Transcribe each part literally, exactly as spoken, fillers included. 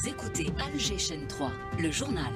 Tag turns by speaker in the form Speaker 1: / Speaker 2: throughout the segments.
Speaker 1: Vous écoutez Alger Chaîne trois, le journal.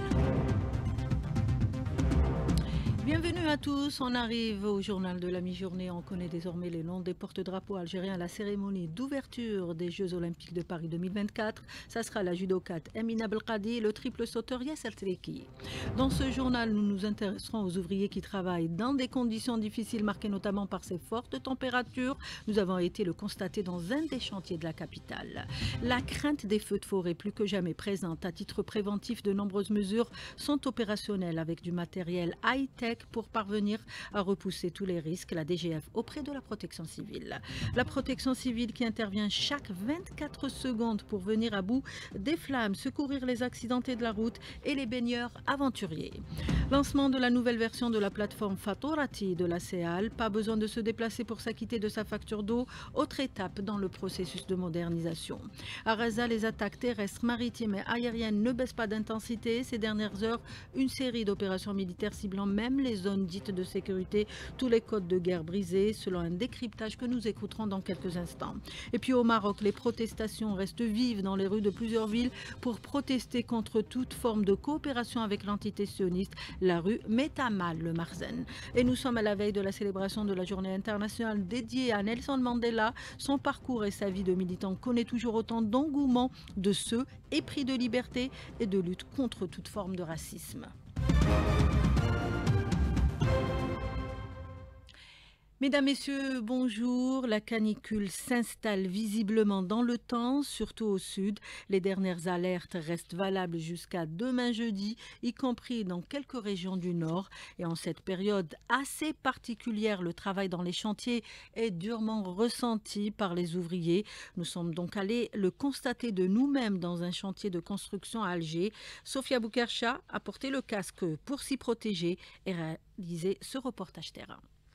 Speaker 2: Bienvenue à tous, on arrive au journal de la mi-journée. On connaît désormais les noms des porte-drapeaux algériens à la cérémonie d'ouverture des Jeux Olympiques de Paris deux mille vingt-quatre. Ça sera la judokate Emina Belkadi et le triple sauteur Yasser Treki. Dans ce journal, nous nous intéresserons aux ouvriers qui travaillent dans des conditions difficiles marquées notamment par ces fortes températures. Nous avons été le constater dans un des chantiers de la capitale. La crainte des feux de forêt plus que jamais présente. À titre préventif, de nombreuses mesures sont opérationnelles avec du matériel high-tech pour parvenir à repousser tous les risques, la D G F auprès de la protection civile. La protection civile qui intervient chaque vingt-quatre secondes pour venir à bout des flammes, secourir les accidentés de la route et les baigneurs aventuriers. Lancement de la nouvelle version de la plateforme Fatorati de la C A L. Pas besoin de se déplacer pour s'acquitter de sa facture d'eau. Autre étape dans le processus de modernisation. À Raza, les attaques terrestres, maritimes et aériennes ne baissent pas d'intensité. Ces dernières heures, une série d'opérations militaires ciblant même les zones dites de sécurité, tous les codes de guerre brisés, selon un décryptage que nous écouterons dans quelques instants. Et puis au Maroc, les protestations restent vives dans les rues de plusieurs villes pour protester contre toute forme de coopération avec l'entité sioniste. La rue met à mal le Marzen. Et nous sommes à la veille de la célébration de la journée internationale dédiée à Nelson Mandela. Son parcours et sa vie de militant connaît toujours autant d'engouement de ceux épris de liberté et de lutte contre toute forme de racisme. Mesdames, Messieurs, bonjour. La canicule s'installe visiblement dans le temps, surtout au sud. Les dernières alertes restent valables jusqu'à demain jeudi, y compris dans quelques régions du nord. Et en cette période assez particulière, le travail dans les chantiers est durement ressenti par les ouvriers. Nous sommes donc allés le constater de nous-mêmes dans un chantier de construction à Alger. Sophia Boukercha a porté le casque pour s'y protéger et réaliser ce reportage terrain.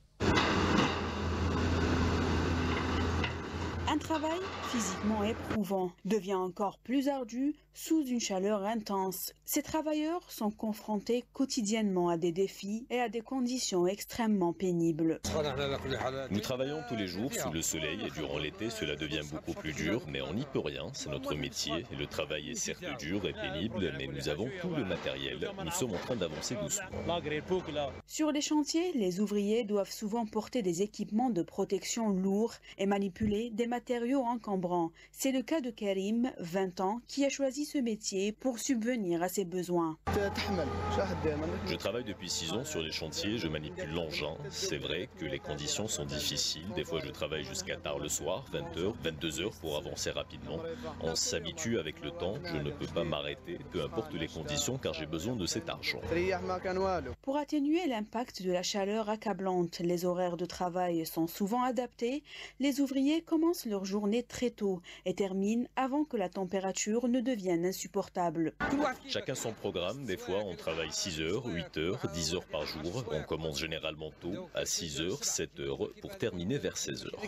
Speaker 3: Un travail physiquement éprouvant devient encore plus ardu sous une chaleur intense. Ces travailleurs sont confrontés quotidiennement à des défis et à des conditions extrêmement pénibles.
Speaker 4: Nous travaillons tous les jours sous le soleil et durant l'été cela devient beaucoup plus dur, mais on n'y peut rien, c'est notre métier. Le travail est certes dur et pénible, mais nous avons tout le matériel. Nous sommes en train d'avancer doucement.
Speaker 3: Sur les chantiers, les ouvriers doivent souvent porter des équipements de protection lourds et manipuler des matériaux encombrants. C'est le cas de Karim, vingt ans, qui a choisi ce métier pour subvenir à ses besoins.
Speaker 4: Je travaille depuis six ans sur les chantiers, je manipule l'engin. C'est vrai que les conditions sont difficiles. Des fois je travaille jusqu'à tard le soir, vingt heures, vingt-deux heures pour avancer rapidement. On s'habitue avec le temps, je ne peux pas m'arrêter, peu importe les conditions car j'ai besoin de cet argent.
Speaker 3: Pour atténuer l'impact de la chaleur accablante, les horaires de travail sont souvent adaptés. Les ouvriers commencent leur journée très tôt et terminent avant que la température ne devienne insupportable.
Speaker 4: Chacun son programme, des fois on travaille six heures, huit heures, dix heures par jour. On commence généralement tôt, à six heures, sept heures, pour terminer vers seize heures.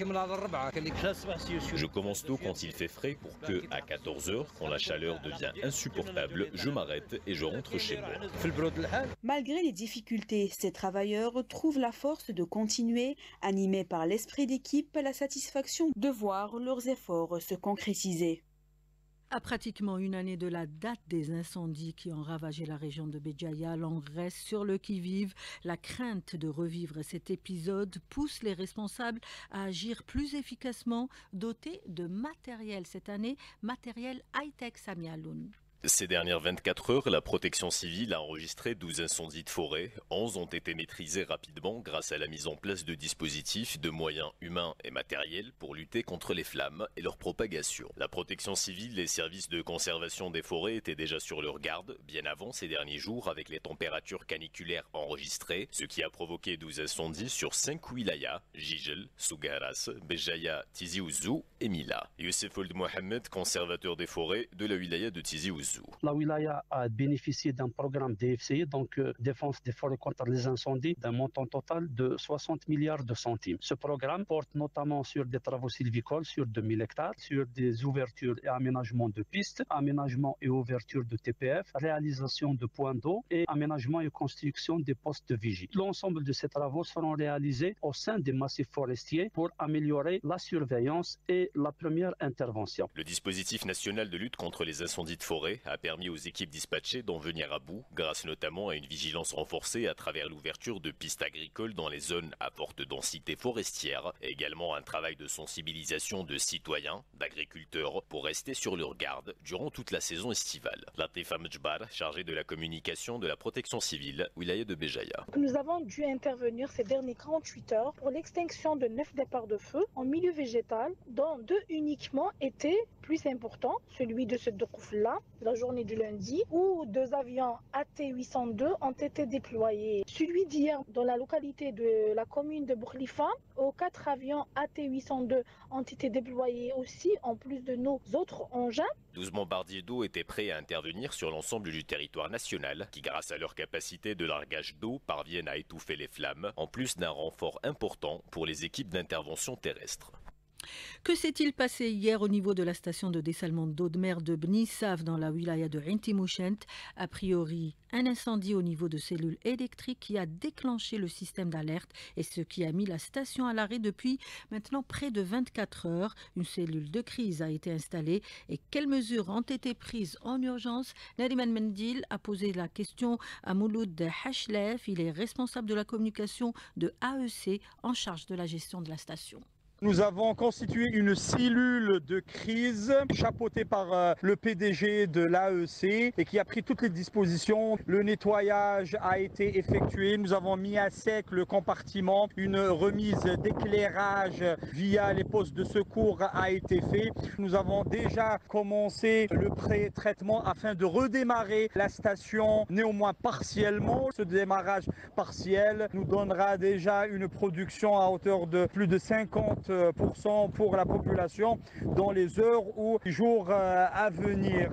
Speaker 4: Je commence tôt quand il fait frais pour que, à quatorze heures, quand la chaleur devient insupportable, je m'arrête et je rentre chez moi.
Speaker 3: Malgré les difficultés, ces travailleurs trouvent la force de continuer, animés par l'esprit d'équipe, la satisfaction de voir leurs efforts se concrétiser.
Speaker 2: À pratiquement une année de la date des incendies qui ont ravagé la région de Béjaïa, l'on reste sur le qui-vive. La crainte de revivre cet épisode pousse les responsables à agir plus efficacement, dotés de matériel cette année, matériel high-tech. Samia Aloun.
Speaker 4: Ces dernières vingt-quatre heures, la protection civile a enregistré douze incendies de forêt. onze ont été maîtrisés rapidement grâce à la mise en place de dispositifs, de moyens humains et matériels pour lutter contre les flammes et leur propagation. La protection civile et les services de conservation des forêts étaient déjà sur leur garde bien avant ces derniers jours avec les températures caniculaires enregistrées, ce qui a provoqué douze incendies sur cinq wilayas, Jijel, Sougaras, Béjaïa, Tizi Ouzou et Mila. Youssef Ould Mohamed, conservateur des forêts de la wilaya de Tizi Ouzou. Ouzou.
Speaker 5: La wilaya a bénéficié d'un programme D F C, donc euh, Défense des forêts contre les incendies, d'un montant total de soixante milliards de centimes. Ce programme porte notamment sur des travaux sylvicoles sur deux mille hectares, sur des ouvertures et aménagements de pistes, aménagement et ouverture de T P F, réalisation de points d'eau et aménagement et construction des postes de vigie. L'ensemble de ces travaux seront réalisés au sein des massifs forestiers pour améliorer la surveillance et la première intervention.
Speaker 4: Le dispositif national de lutte contre les incendies de forêt a permis aux équipes dispatchées d'en venir à bout, grâce notamment à une vigilance renforcée à travers l'ouverture de pistes agricoles dans les zones à forte densité forestière, et également un travail de sensibilisation de citoyens, d'agriculteurs, pour rester sur leur garde durant toute la saison estivale. Latifa Mjbar, chargée de la communication de la protection civile, wilaya de Béjaïa.
Speaker 6: Nous avons dû intervenir ces dernières quarante-huit heures pour l'extinction de neuf départs de feu en milieu végétal, dont deux uniquement étaient plus importants, celui de ce Dokoufla, la journée du lundi, où deux avions A T huit cent deux ont été déployés. Celui d'hier, dans la localité de la commune de Bourlifa, où quatre avions A T huit cent deux ont été déployés aussi, en plus de nos autres engins.
Speaker 4: douze bombardiers d'eau étaient prêts à intervenir sur l'ensemble du territoire national, qui grâce à leur capacité de largage d'eau parviennent à étouffer les flammes, en plus d'un renfort important pour les équipes d'intervention terrestre.
Speaker 2: Que s'est-il passé hier au niveau de la station de dessalement d'eau de mer de Bnissaf dans la wilaya de Inti-Mouchent? A priori, un incendie au niveau de cellules électriques qui a déclenché le système d'alerte et ce qui a mis la station à l'arrêt depuis maintenant près de vingt-quatre heures. Une cellule de crise a été installée et quelles mesures ont été prises en urgence? Nariman Mendil a posé la question à Mouloud Hachlef, il est responsable de la communication de A E C en charge de la gestion de la station.
Speaker 7: Nous avons constitué une cellule de crise chapeautée par euh, le P D G de l'A E C et qui a pris toutes les dispositions. Le nettoyage a été effectué. Nous avons mis à sec le compartiment. Une remise d'éclairage via les postes de secours a été faite. Nous avons déjà commencé le pré-traitement afin de redémarrer la station, néanmoins partiellement. Ce démarrage partiel nous donnera déjà une production à hauteur de plus de cinquante pour cent pour la population dans les heures ou jours à venir.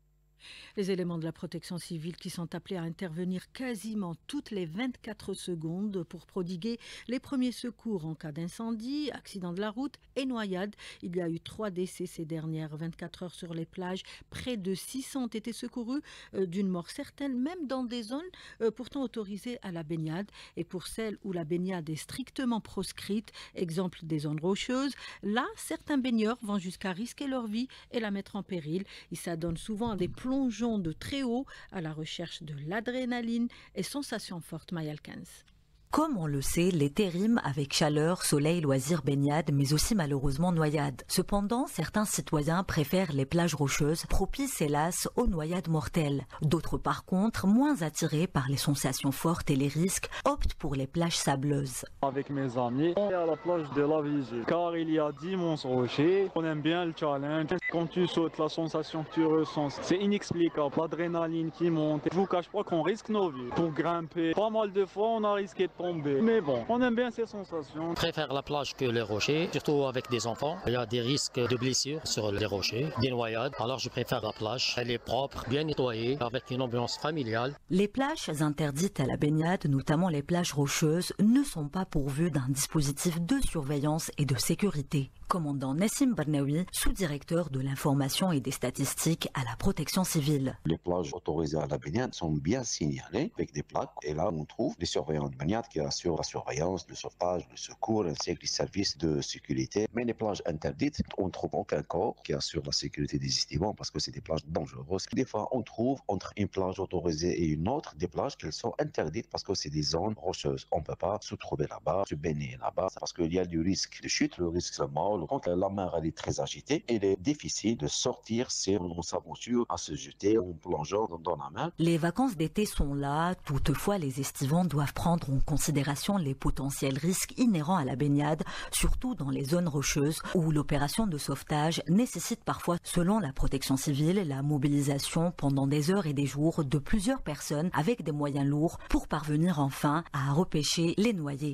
Speaker 2: Les éléments de la protection civile qui sont appelés à intervenir quasiment toutes les vingt-quatre secondes pour prodiguer les premiers secours en cas d'incendie, accident de la route et noyade. Il y a eu trois décès ces dernières vingt-quatre heures sur les plages. Près de six cents ont été secourus euh, d'une mort certaine, même dans des zones euh, pourtant autorisées à la baignade. Et pour celles où la baignade est strictement proscrite, exemple des zones rocheuses, là, certains baigneurs vont jusqu'à risquer leur vie et la mettre en péril. Ils s'adonnent souvent à des plongeons de très haut à la recherche de l'adrénaline et sensations fortes. Mayalkens.
Speaker 8: Comme on le sait, l'été rime avec chaleur, soleil, loisirs, baignade, mais aussi malheureusement noyade. Cependant, certains citoyens préfèrent les plages rocheuses, propices hélas aux noyades mortelles. D'autres par contre, moins attirés par les sensations fortes et les risques, optent pour les plages sableuses.
Speaker 9: Avec mes amis, on est à la plage de la Vigie, car il y a d'immenses rochers. On aime bien le challenge. Quand tu sautes, la sensation que tu ressens, c'est inexplicable. L'adrénaline qui monte. Je vous cache pas qu'on risque nos vies. Pour grimper, pas mal de fois, on a risqué de tomber. Mais bon, on aime bien ces sensations.
Speaker 10: Je préfère la plage que les rochers, surtout avec des enfants. Il y a des risques de blessures sur les rochers, des noyades. Alors je préfère la plage. Elle est propre, bien nettoyée, avec une ambiance familiale.
Speaker 8: Les plages interdites à la baignade, notamment les plages rocheuses, ne sont pas pourvues d'un dispositif de surveillance et de sécurité. Commandant Nassim Barnaoui, sous-directeur de l'information et des statistiques à la protection civile.
Speaker 11: Les plages autorisées à la baignade sont bien signalées avec des plaques. Et là, on trouve les surveillants de baignade qui assurent la surveillance, le sauvetage, le secours, ainsi que les services de sécurité. Mais les plages interdites, on ne trouve aucun corps qui assure la sécurité des estivants parce que c'est des plages dangereuses. Des fois, on trouve entre une plage autorisée et une autre des plages qui sont interdites parce que c'est des zones rocheuses. On ne peut pas se trouver là-bas, se baigner là-bas parce qu'il y a du risque de chute, le risque de mort. Quand la mer elle est très agitée, il est difficile de sortir si on s'aventure à se jeter en plongeant dans la mer.
Speaker 8: Les vacances d'été sont là, toutefois les estivants doivent prendre en considération les potentiels risques inhérents à la baignade, surtout dans les zones rocheuses où l'opération de sauvetage nécessite parfois, selon la protection civile, la mobilisation pendant des heures et des jours de plusieurs personnes avec des moyens lourds pour parvenir enfin à repêcher les noyés.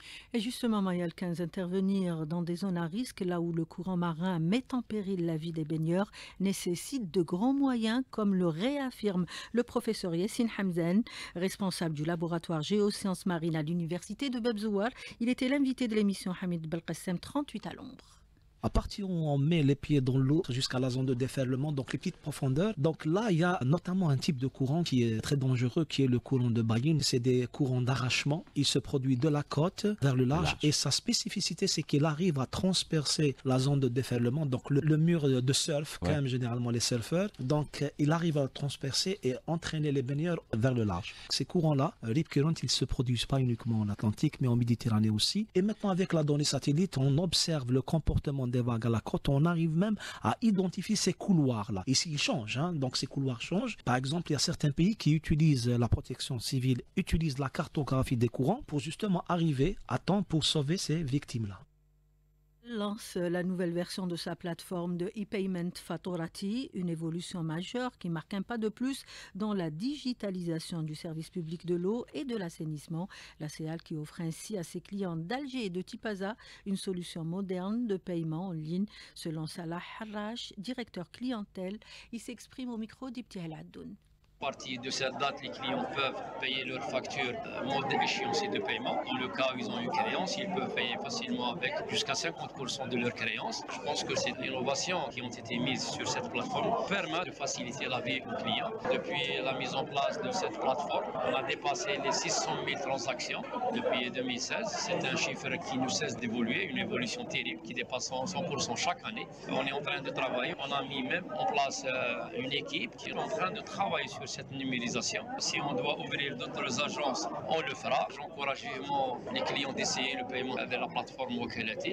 Speaker 2: Et justement, Mayal quinze, intervenir dans des zones à risque, là où le courant marin met en péril la vie des baigneurs, nécessite de grands moyens, comme le réaffirme le professeur Yassine Hamzen, responsable du laboratoire géosciences marines à l'université de Bebzouar. Il était l'invité de l'émission Hamid Belkacem, trente-huit à l'ombre.
Speaker 12: À partir où on met les pieds dans l'eau jusqu'à la zone de déferlement, donc les petites profondeurs, donc là il y a notamment un type de courant qui est très dangereux, qui est le courant de Bayern. C'est des courants d'arrachement. Il se produit de la côte vers le large, large. Et sa spécificité, c'est qu'il arrive à transpercer la zone de déferlement, donc le, le mur de surf, ouais. Quand même généralement les surfeurs. Donc il arrive à transpercer et entraîner les baigneurs vers le large. Ces courants-là, rip current, ils se produisent pas uniquement en Atlantique, mais en Méditerranée aussi. Et maintenant avec la donnée satellite, on observe le comportement des vagues à la côte, on arrive même à identifier ces couloirs-là. Ici, ils changent, hein, donc ces couloirs changent. Par exemple, il y a certains pays qui utilisent la protection civile, utilisent la cartographie des courants pour justement arriver à temps pour sauver ces victimes-là.
Speaker 2: Lance la nouvelle version de sa plateforme de e-payment Faturati, une évolution majeure qui marque un pas de plus dans la digitalisation du service public de l'eau et de l'assainissement. La C E A L qui offre ainsi à ses clients d'Alger et de Tipaza une solution moderne de paiement en ligne. Selon Salah Harrach, directeur clientèle, il s'exprime au micro d'Ibti El Addoun.
Speaker 13: À partir de cette date, les clients peuvent payer leurs factures mode d'échéancier de paiement. Dans le cas où ils ont une créance, ils peuvent payer facilement avec jusqu'à cinquante pour cent de leur créance. Je pense que ces innovations qui ont été mises sur cette plateforme permettent de faciliter la vie aux clients. Depuis la mise en place de cette plateforme, on a dépassé les six cent mille transactions depuis deux mille seize. C'est un chiffre qui ne cesse d'évoluer, une évolution terrible qui dépasse cent pour cent chaque année. On est en train de travailler. On a mis même en place une équipe qui est en train de travailler sur cette numérisation. Si on doit ouvrir d'autres agences, on le fera. J'encourage vivement les clients d'essayer le paiement de la plateforme Wakalati.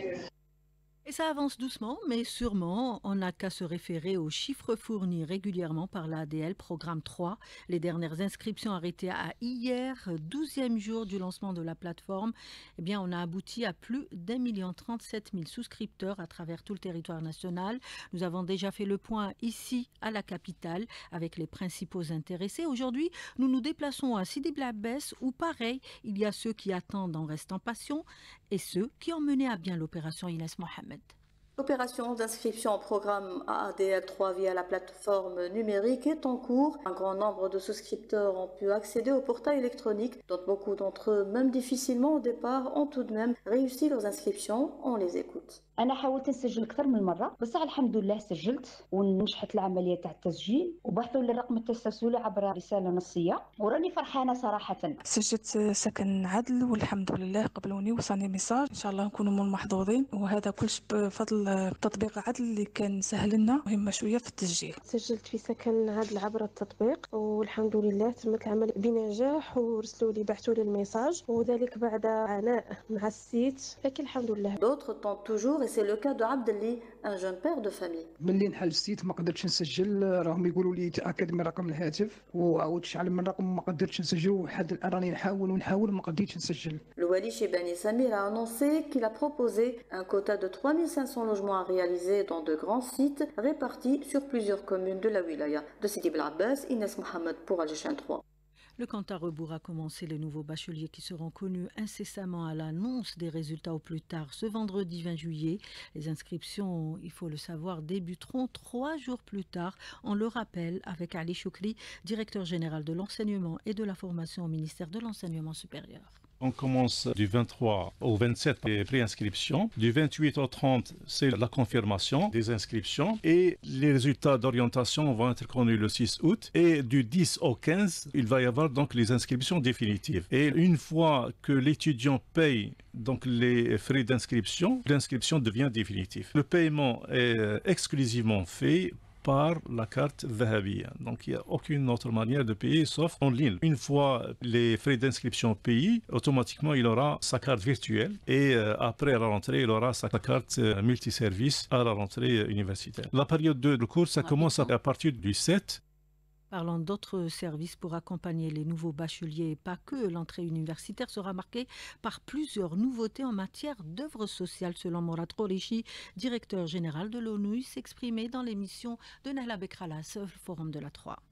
Speaker 2: Et ça avance doucement, mais sûrement. On n'a qu'à se référer aux chiffres fournis régulièrement par l'A D L, programme trois. Les dernières inscriptions arrêtées à hier, douzième jour du lancement de la plateforme. Eh bien, on a abouti à plus d'un million trente-sept mille souscripteurs à travers tout le territoire national. Nous avons déjà fait le point ici, à la capitale, avec les principaux intéressés. Aujourd'hui, nous nous déplaçons à Sidi Bel Abbès, où pareil, il y a ceux qui attendent en restant patients et ceux qui ont mené à bien l'opération Inès Mohamed.
Speaker 14: L'opération d'inscription au programme A D L trois via la plateforme numérique est en cours. Un grand nombre de souscripteurs ont pu accéder au portail électronique, dont beaucoup d'entre eux, même difficilement au départ, ont tout de même réussi leurs inscriptions. On les écoute.
Speaker 15: أنا حاولت نسجل أكثر من مرة بس الحمد لله سجلت ونجحت العملية تاع التسجيل وبحثوا لي الرقم التسلسلي عبر رسالة نصية وراني فرحانة صراحة.
Speaker 16: سجلت سكن عدل والحمد لله قبلوني وصلني ميساج إن شاء الله نكونوا من المحظوظين وهذا كلش بفضل تطبيق عدل اللي كان سهل لنا مهمة شوية في التسجيل.
Speaker 17: سجلت في سكن عدل عبر التطبيق والحمد لله تمت العمل بنجاح ورسلوا لي بعثوا لي الميساج وذلك بعد عناء مع السيت لكن الحمد لله.
Speaker 14: D'autres tentent toujours et c'est le cas de Abdelli, un jeune père de famille.
Speaker 18: ملي نحل السيت ما قدرتش نسجل راهم يقولوا لي تاكد من رقم الهاتف وعاودت شحال من رقم ما قدرتش نسجل وحد الان راني نحاول ونحاول ما قدرتش نسجل.
Speaker 14: Le Wali Chebani Samir a annoncé qu'il a proposé un quota de trois mille cinq cents logements à réaliser dans de grands sites répartis sur plusieurs communes de la wilaya. De Sidi Bel Abbès, Inès Mohamed pour Alger trois.
Speaker 2: Le compte à rebours a commencé. Les nouveaux bacheliers qui seront connus incessamment à l'annonce des résultats au plus tard ce vendredi vingt juillet. Les inscriptions, il faut le savoir, débuteront trois jours plus tard. On le rappelle avec Ali Choukri, directeur général de l'enseignement et de la formation au ministère de l'enseignement supérieur.
Speaker 19: On commence du vingt-trois au vingt-sept les préinscriptions. Du vingt-huit au trente, c'est la confirmation des inscriptions. Et les résultats d'orientation vont être connus le six août. Et du dix au quinze, il va y avoir donc les inscriptions définitives. Et une fois que l'étudiant paye donc les frais d'inscription, l'inscription devient définitive. Le paiement est exclusivement fait par la carte Dhahabia. Donc il n'y a aucune autre manière de payer sauf en ligne. Une fois les frais d'inscription payés, automatiquement il aura sa carte virtuelle et euh, après la rentrée, il aura sa carte euh, multiservice à la rentrée euh, universitaire. La période de, de cours, ça commence à, à partir du sept.
Speaker 2: Parlant d'autres services pour accompagner les nouveaux bacheliers et pas que, l'entrée universitaire sera marquée par plusieurs nouveautés en matière d'œuvres sociales, selon Mourad Khourichi, directeur général de l'ONU, s'exprimait dans l'émission de Nahla Bekralas, le Forum de la trois.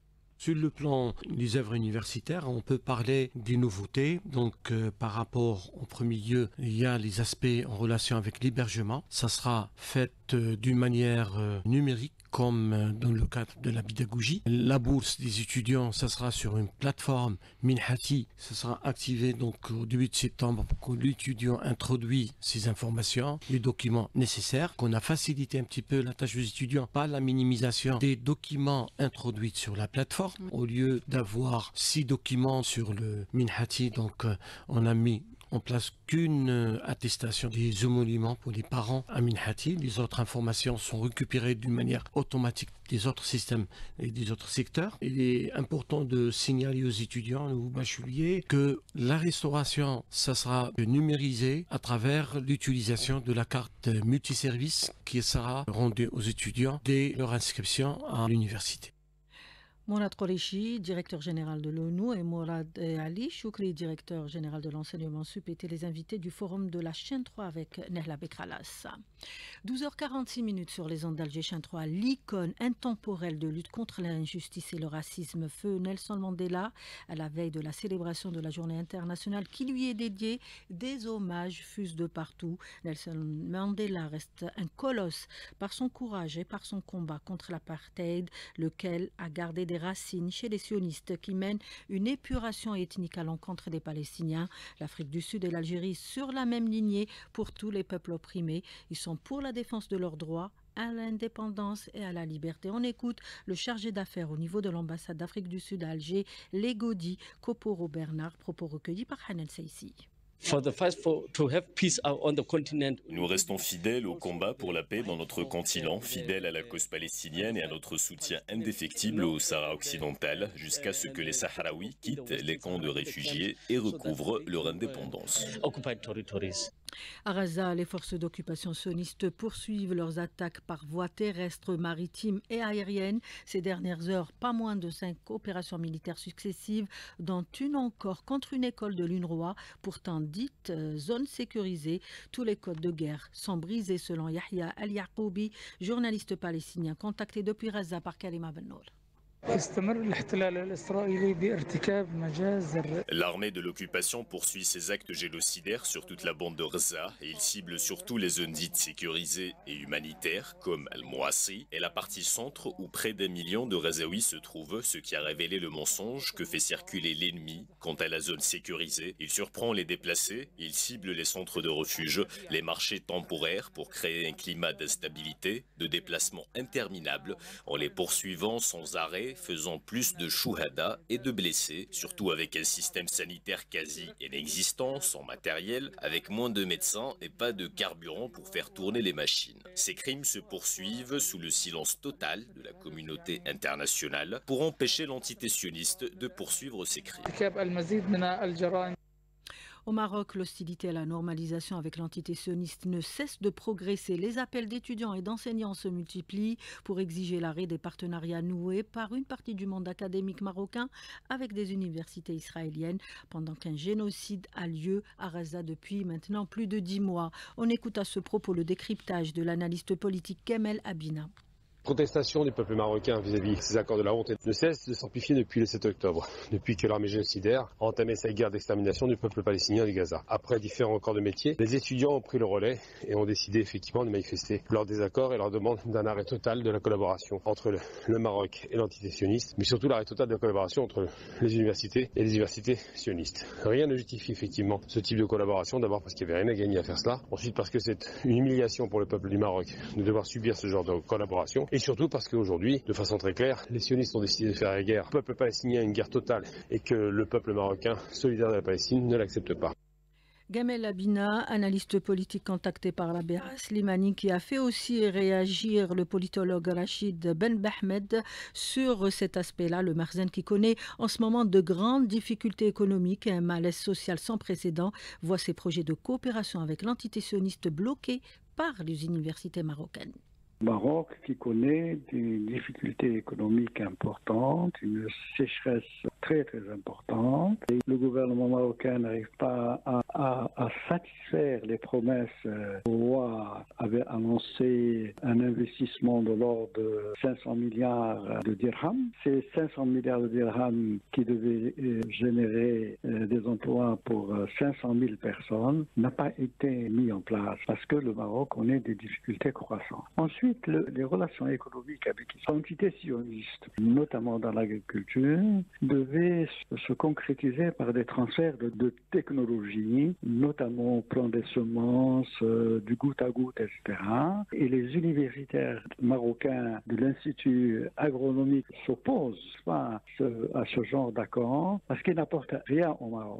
Speaker 20: Sur le plan des œuvres universitaires, on peut parler des nouveautés. Donc, euh, par rapport au premier lieu, il y a les aspects en relation avec l'hébergement. Ça sera fait euh, d'une manière euh, numérique, comme dans le cadre de la pédagogie. La bourse des étudiants, ça sera sur une plateforme Minhati, ça sera activé donc au début de septembre pour que l'étudiant introduit ses informations, les documents nécessaires, qu'on a facilité un petit peu la tâche des étudiants par la minimisation des documents introduits sur la plateforme. Au lieu d'avoir six documents sur le Minhati, donc on a mis en place qu'une attestation des émoluments pour les parents à Minhati. Les autres informations sont récupérées d'une manière automatique des autres systèmes et des autres secteurs. Il est important de signaler aux étudiants, aux bacheliers, que la restauration, ça sera numérisé à travers l'utilisation de la carte multiservice qui sera rendue aux étudiants dès leur inscription à l'université.
Speaker 2: Mourad Qureshi, directeur général de l'ONU, et Mourad Ali Choukri, directeur général de l'enseignement sup, étaient les invités du forum de la chaîne trois avec Nehla Bekralas. douze heures quarante-six minutes sur les ondes d'Alger chaîne trois, l'icône intemporelle de lutte contre l'injustice et le racisme, feu Nelson Mandela, à la veille de la célébration de la journée internationale qui lui est dédiée, des hommages fusent de partout. Nelson Mandela reste un colosse par son courage et par son combat contre l'apartheid, lequel a gardé des racines chez les sionistes qui mènent une épuration ethnique à l'encontre des Palestiniens. L'Afrique du Sud et l'Algérie sur la même lignée pour tous les peuples opprimés. Ils sont pour la défense de leurs droits à l'indépendance et à la liberté. On écoute le chargé d'affaires au niveau de l'ambassade d'Afrique du Sud à Alger, Legodi Koporo Bernard, propos recueillis par Hanan Seissi.
Speaker 4: Nous restons fidèles au combat pour la paix dans notre continent, fidèles à la cause palestinienne et à notre soutien indéfectible au Sahara occidental, jusqu'à ce que les Sahraouis quittent les camps de réfugiés et recouvrent leur indépendance.
Speaker 2: À Gaza, les forces d'occupation sionistes poursuivent leurs attaques par voie terrestre, maritime et aérienne. Ces dernières heures, pas moins de cinq opérations militaires successives, dont une encore contre une école de l'UNRWA, pourtant dite euh, zone sécurisée. Tous les codes de guerre sont brisés selon Yahya Al-Yaqoubi, journaliste palestinien contacté depuis Gaza par Karima Ben-Nour.
Speaker 4: L'armée de l'occupation poursuit ses actes génocidaires sur toute la bande de Gaza et il cible surtout les zones dites sécurisées et humanitaires comme Al-Mouassi et la partie centre où près d'un million de Gazaouis se trouvent, ce qui a révélé le mensonge que fait circuler l'ennemi. Quant à la zone sécurisée, il surprend les déplacés, il cible les centres de refuge, les marchés temporaires pour créer un climat d'instabilité, de déplacement interminable en les poursuivant sans arrêt, faisant plus de chouhada et de blessés, surtout avec un système sanitaire quasi inexistant, sans matériel, avec moins de médecins et pas de carburant pour faire tourner les machines. Ces crimes se poursuivent sous le silence total de la communauté internationale pour empêcher l'entité sioniste de poursuivre ces crimes.
Speaker 2: Au Maroc, l'hostilité à la normalisation avec l'entité sioniste ne cesse de progresser. Les appels d'étudiants et d'enseignants se multiplient pour exiger l'arrêt des partenariats noués par une partie du monde académique marocain avec des universités israéliennes pendant qu'un génocide a lieu à Gaza depuis maintenant plus de dix mois. On écoute à ce propos le décryptage de l'analyste politique Kemel Abina.
Speaker 21: La contestation du peuple marocain vis-à-vis de ces accords de la honte ne cesse de s'amplifier depuis le sept octobre, depuis que l'armée génocidaire a entamé sa guerre d'extermination du peuple palestinien de Gaza. Après différents corps de métier, les étudiants ont pris le relais et ont décidé effectivement de manifester leur désaccord et leur demande d'un arrêt total de la collaboration entre le, le Maroc et l'entité sioniste, mais surtout l'arrêt total de la collaboration entre les universités et les universités sionistes. Rien ne justifie effectivement ce type de collaboration, d'abord parce qu'il n'y avait rien à gagner à faire cela, ensuite parce que c'est une humiliation pour le peuple du Maroc de devoir subir ce genre de collaboration, et surtout parce qu'aujourd'hui, de façon très claire, les sionistes ont décidé de faire la guerre au peuple palestinien, une guerre totale, et que le peuple marocain, solidaire de la Palestine, ne l'accepte pas.
Speaker 2: Gamel Abina, analyste politique contacté par la B A Slimani, qui a fait aussi réagir le politologue Rachid Ben Bahmed sur cet aspect-là, le Marzen qui connaît en ce moment de grandes difficultés économiques et un malaise social sans précédent, voit ses projets de coopération avec l'entité sioniste bloqués par les universités marocaines.
Speaker 22: Maroc qui connaît des difficultés économiques importantes, une sécheresse
Speaker 1: très très importante. Et le gouvernement marocain n'arrive pas à, à, à satisfaire les promesses. Le roi avait annoncé un investissement de l'ordre de cinq cents milliards de dirhams. Ces cinq cents milliards de dirhams qui devaient générer des emplois pour cinq cent mille personnes n'a pas été mis en place parce que le Maroc connaît des difficultés croissantes. Ensuite, le, les relations économiques avec les entités sionistes, notamment dans l'agriculture, devaient se concrétiser par des transferts de, de technologies, notamment au plan des semences, euh, du goutte à goutte, et cetera. Et les universitaires marocains de l'Institut agronomique s'opposent à ce, à ce genre d'accord parce qu'ils n'apportent rien au Maroc.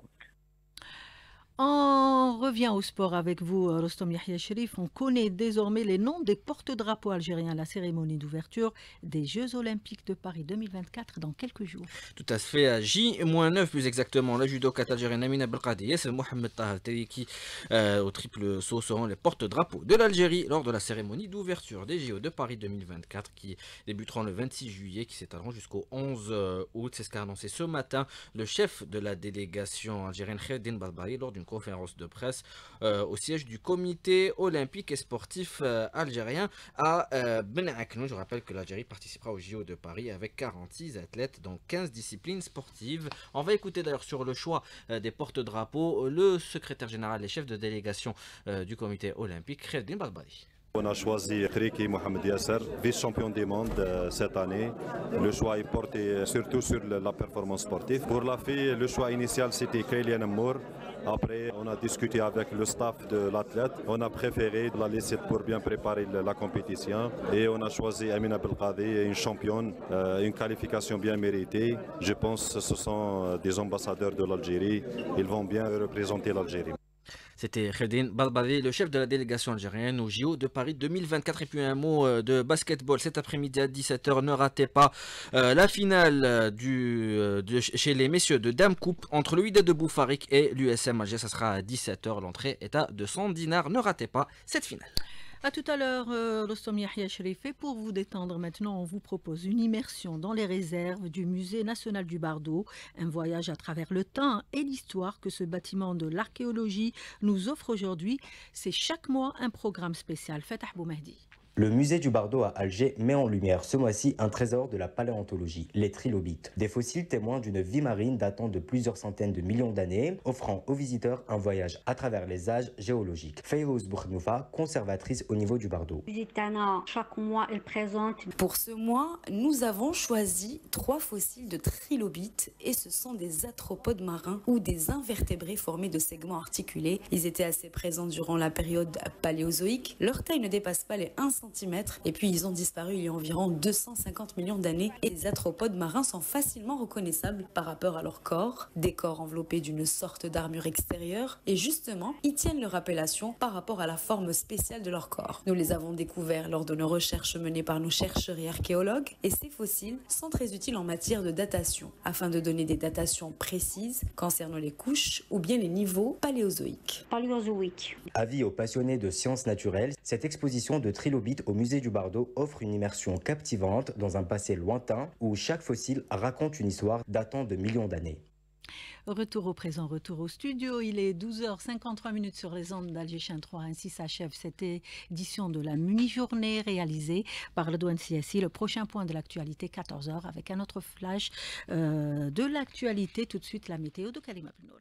Speaker 2: On revient au sport avec vous, Rostom Yahya Cherif. On connaît désormais les noms des porte-drapeaux algériens à la cérémonie d'ouverture des Jeux Olympiques de Paris deux mille vingt-quatre dans quelques jours.
Speaker 22: Tout à fait, à J neuf plus exactement. La judokate algérienne Amina Belkadi et Mohamed Taha qui, euh, au triple saut, seront les porte-drapeaux de l'Algérie lors de la cérémonie d'ouverture des J O de Paris deux mille vingt-quatre qui débuteront le vingt-six juillet, qui s'étaleront jusqu'au onze août. C'est ce qu'a annoncé ce matin le chef de la délégation algérienne Kherdine Balbari lors d'une conférence de presse euh, au siège du comité olympique et sportif euh, algérien à euh, Ben Aknou. Je rappelle que l'Algérie participera aux J O de Paris avec quarante-six athlètes dans quinze disciplines sportives. On va écouter d'ailleurs sur le choix euh, des porte-drapeaux le secrétaire général et chef de délégation euh, du comité olympique, Kherdine Balbari.
Speaker 23: On a choisi Triki Mohamed Yasser, vice-champion du monde euh, cette année. Le choix est porté surtout sur le, la performance sportive. Pour la fille, le choix initial c'était Kylian Moore. Après, on a discuté avec le staff de l'athlète. On a préféré la laisser pour bien préparer la, la compétition. Et on a choisi Amina Belkadi, une championne, euh, une qualification bien méritée. Je pense que ce sont des ambassadeurs de l'Algérie. Ils vont bien représenter l'Algérie.
Speaker 22: C'était Kherdine Balbari, le chef de la délégation algérienne au J O de Paris deux mille vingt-quatre. Et puis un mot de basketball cet après-midi à dix-sept heures. Ne ratez pas euh, la finale du, de, chez les messieurs de Dame Coupe entre le Wydad de Boufarik et l'U S M Alger. Ça sera à dix-sept heures. L'entrée est à deux cents dinars. Ne ratez pas cette finale.
Speaker 2: A tout à l'heure, euh, Rostom Yahya Cherif. Et pour vous détendre maintenant, on vous propose une immersion dans les réserves du Musée national du Bardo. Un voyage à travers le temps et l'histoire que ce bâtiment de l'archéologie nous offre aujourd'hui. C'est chaque mois un programme spécial. Fatah Boumehdi.
Speaker 24: Le musée du Bardo à Alger met en lumière ce mois-ci un trésor de la paléontologie, les trilobites. Des fossiles témoins d'une vie marine datant de plusieurs centaines de millions d'années, offrant aux visiteurs un voyage à travers les âges géologiques. Fayrouz Boukhnoufa, conservatrice au niveau du Bardo.
Speaker 25: Chaque mois, elle présente.
Speaker 26: Pour ce mois, nous avons choisi trois fossiles de trilobites et ce sont des arthropodes marins ou des invertébrés formés de segments articulés. Ils étaient assez présents durant la période paléozoïque. Leur taille ne dépasse pas les un centimètre et puis ils ont disparu il y a environ deux cent cinquante millions d'années et les arthropodes marins sont facilement reconnaissables par rapport à leur corps, des corps enveloppés d'une sorte d'armure extérieure et justement ils tiennent leur appellation par rapport à la forme spéciale de leur corps. Nous les avons découverts lors de nos recherches menées par nos chercheurs et archéologues et ces fossiles sont très utiles en matière de datation afin de donner des datations précises concernant les couches ou bien les niveaux paléozoïques.
Speaker 25: Paléozoïque.
Speaker 24: Avis aux passionnés de sciences naturelles, cette exposition de trilobites au musée du Bardo offre une immersion captivante dans un passé lointain où chaque fossile raconte une histoire datant de millions d'années.
Speaker 2: Retour au présent, retour au studio. Il est douze heures cinquante-trois minutes sur les ondes d'Alger trois. Ainsi s'achève cette édition de la mi-journée réalisée par le Douane C S I. Le prochain point de l'actualité, quatorze heures, avec un autre flash euh, de l'actualité. Tout de suite, la météo de Kalima Beno.